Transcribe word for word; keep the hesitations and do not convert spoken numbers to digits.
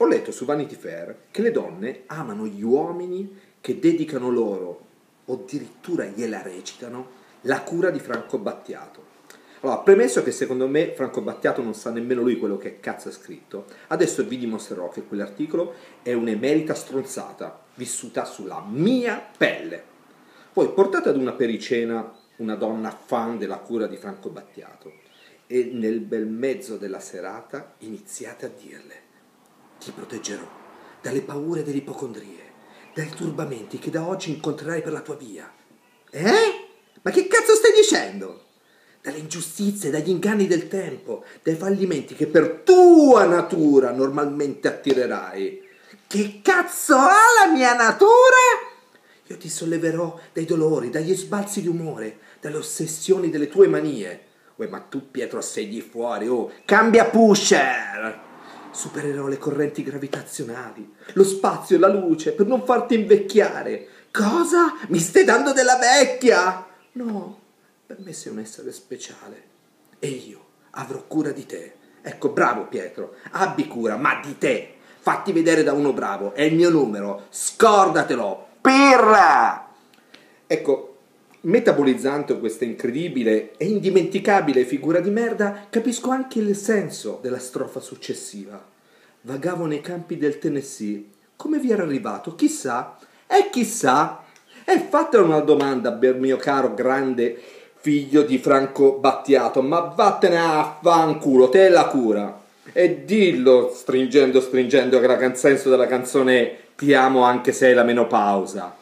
Ho letto su Vanity Fair che le donne amano gli uomini che dedicano loro, o addirittura gliela recitano, la cura di Franco Battiato. Allora, premesso che secondo me Franco Battiato non sa nemmeno lui quello che cazzo ha scritto, adesso vi dimostrerò che quell'articolo è un'emerita stronzata, vissuta sulla mia pelle. Poi portate ad una pericena una donna fan della cura di Franco Battiato e nel bel mezzo della serata iniziate a dirle: ti proteggerò dalle paure delle ipocondrie, dai turbamenti che da oggi incontrerai per la tua via. Eh? Ma che cazzo stai dicendo? Dalle ingiustizie, dagli inganni del tempo, dai fallimenti che per tua natura normalmente attirerai. Che cazzo ha la mia natura? Io ti solleverò dai dolori, dagli sbalzi di umore, dalle ossessioni delle tue manie. Uè, ma tu, Pietro, sei di fuori, oh, cambia pusher! Supererò le correnti gravitazionali, lo spazio e la luce per non farti invecchiare. Cosa? Mi stai dando della vecchia? No, per me sei un essere speciale e io avrò cura di te. Ecco, bravo Pietro, abbi cura, ma di te. Fatti vedere da uno bravo, è il mio numero, scordatelo. Pirla! Ecco, metabolizzando questa incredibile e indimenticabile figura di merda, capisco anche il senso della strofa successiva. Vagavo nei campi del Tennessee. Come vi era arrivato? Chissà. E chissà. E fate una domanda, mio caro grande figlio di Franco Battiato, ma vattene a fanculo, te la cura. E dillo, stringendo, stringendo, che il senso della canzone è: ti amo anche se è la menopausa.